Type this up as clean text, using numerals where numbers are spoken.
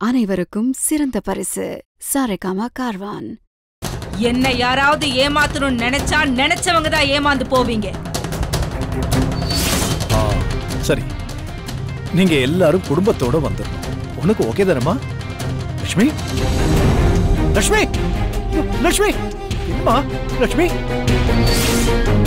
அனைவருக்கும் சிறந்த பரிசு சாரேகாமா கார்வான். என்ன யாராவது ஏமாத்தணும்னு நினைச்சா நினைச்சவங்க தான் ஏமாந்து போவீங்க. சரி, நீங்க எல்லாரும் குடும்பத்தோட வந்துடணும். உனக்கு ஓகே தானம்மா? லட்சுமி, லட்சுமி, லட்சுமி, என்னம்மா லட்சுமி?